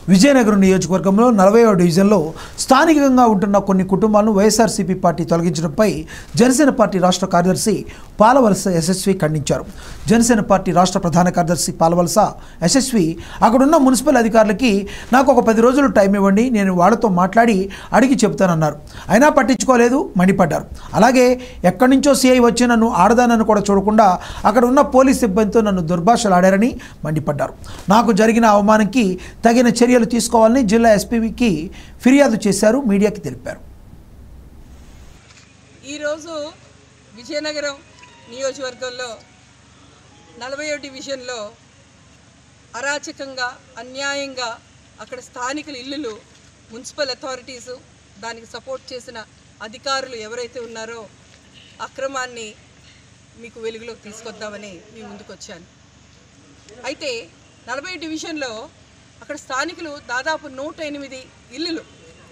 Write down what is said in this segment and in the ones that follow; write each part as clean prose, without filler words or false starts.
విజయనగరం నియోజకవర్గంలో 40వ డివిజన్లో స్థానికంగా ఉంటున్న కొన్ని కుటుంబాలను వైఎస్ఆర్సీపీ పార్టీ తొలగించడంపై జనసేన పార్టీ రాష్ట్ర కార్యదర్శి పాలవలస యశస్వి ఖండించారు. జనసేన పార్టీ రాష్ట్ర ప్రధాన కార్యదర్శి పాలవలస యశస్వి అక్కడున్న మున్సిపల్ అధికారులకి నాకు ఒక 10 రోజులు టైం ఇవ్వండి, నేను వాళ్ళతో మాట్లాడి అడిగి చెబుతానన్నారు. అయినా పట్టించుకోలేదు, మండిపడ్డారు. అలాగే ఎక్కడి నుంచో సిఐ వచ్చి నన్ను ఆడదానని కూడా చూడకుండా అక్కడ ఉన్న పోలీస్ సిబ్బందితో నన్ను దుర్భాషలాడారని మండిపడ్డారు. నాకు జరిగిన అవమానానికి తగిన చర్యలు తీసుకోవాలని జిల్లా ఎస్పీకి ఫిర్యాదు చేశారు, మీడియాకి తెలిపారు. ఈరోజు విజయనగరం నియోజకవర్గంలో 40వ డివిజన్లో అరాచకంగా అన్యాయంగా అక్కడ స్థానికుల ఇల్లులు మున్సిపల్ అథారిటీసు దానికి సపోర్ట్ చేసిన అధికారులు ఎవరైతే ఉన్నారో అక్రమాన్ని మీకు వెలుగులోకి తీసుకొద్దామని మీ ముందుకు వచ్చాను. అయితే 40వ డివిజన్లో అక్కడ స్థానికులు దాదాపు 108 ఇల్లులు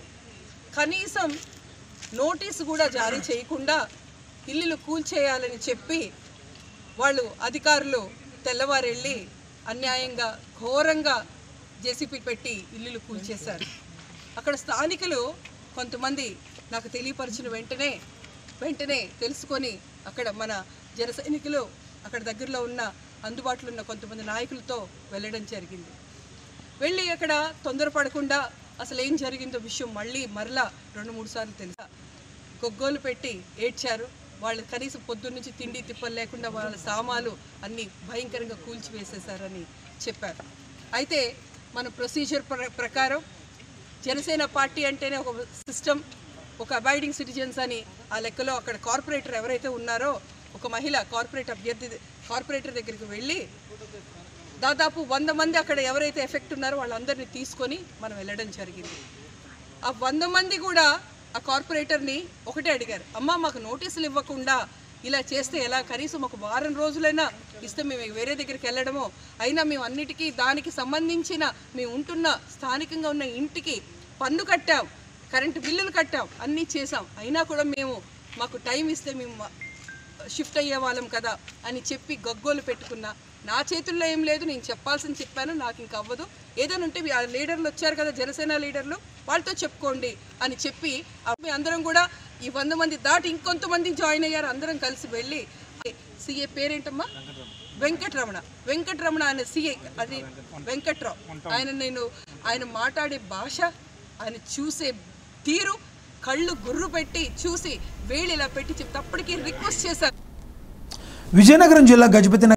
కనీసం నోటీసు కూడా జారీ చేయకుండా ఇల్లులు కూల్చేయాలని చెప్పి వాళ్ళు అధికారులు తెల్లవారెళ్ళి అన్యాయంగా ఘోరంగా జేసీపీ పెట్టి ఇల్లులు కూల్చేశారు. అక్కడ స్థానికులు కొంతమంది నాకు తెలియపరిచిన వెంటనే తెలుసుకొని అక్కడ మన జన సైనికులు అక్కడ దగ్గరలో ఉన్న అందుబాటులో ఉన్న కొంతమంది నాయకులతో వెళ్ళడం జరిగింది. వెళ్ళి అక్కడ తొందరపడకుండా అసలు ఏం జరిగిందో విషయం మరలా 2-3 సార్లు తెలుసా గొగ్గోలు పెట్టి ఏడ్చారు. వాళ్ళు కనీసం పొద్దున్న నుంచి తిండి తిప్పలు లేకుండా వాళ్ళ సామాలు అన్నీ భయంకరంగా కూల్చివేసేశారని చెప్పారు. అయితే మన ప్రొసీజర్ ప్రకారం జనసేన పార్టీ అంటేనే ఒక సిస్టమ్, ఒక అబైడింగ్ సిటిజన్స్ అని ఆ లెక్కలో అక్కడ కార్పొరేటర్ ఎవరైతే ఉన్నారో ఒక మహిళ కార్పొరేటర్ దగ్గరికి వెళ్ళి దాదాపు 100 మంది అక్కడ ఎవరైతే ఎఫెక్ట్ ఉన్నారో వాళ్ళందరినీ తీసుకొని మనం వెళ్ళడం జరిగింది. ఆ 100 మంది కూడా ఆ కార్పొరేటర్ని ఒకటే అడిగారు, అమ్మ మాకు నోటీసులు ఇవ్వకుండా ఇలా చేస్తే ఎలా, కనీసం ఒక వారం రోజులైనా ఇస్తే మేము వేరే దగ్గరికి వెళ్ళడమో, అయినా మేము అన్నిటికీ దానికి సంబంధించిన మేము ఉంటున్న స్థానికంగా ఉన్న ఇంటికి పన్ను కట్టాం, కరెంటు బిల్లులు కట్టాం, అన్నీ చేసాం, అయినా కూడా మాకు టైం ఇస్తే మేము షిఫ్ట్ అయ్యే వాళ్ళం కదా అని చెప్పి గగ్గోలు పెట్టుకున్నా. నా చేతుల్లో ఏం లేదు, నేను చెప్పాల్సింది చెప్పాను, నాకు ఇంక అవ్వదు, ఏదైనా ఉంటే ఆ లీడర్లు వచ్చారు కదా జనసేన లీడర్లు వాళ్ళతో చెప్పుకోండి అని చెప్పి అందరం కూడా ఈ 100 మంది దాటి ఇంకొంతమంది జాయిన్ అయ్యారు. అందరం కలిసి వెళ్ళి సిఏ పేరేంటమ్మా వెంకటరమణ అనే సిఏ, అది వెంకట్రావు, ఆయన మాట్లాడే భాష, ఆయన చూసే తీరు, కళ్ళు గుర్రు పెట్టి చూసి వేళ్ళు ఇలా పెట్టి చెప్తే అప్పటికి రిక్వెస్ట్ చేశారు. విజయనగరం జిల్లా గజపతి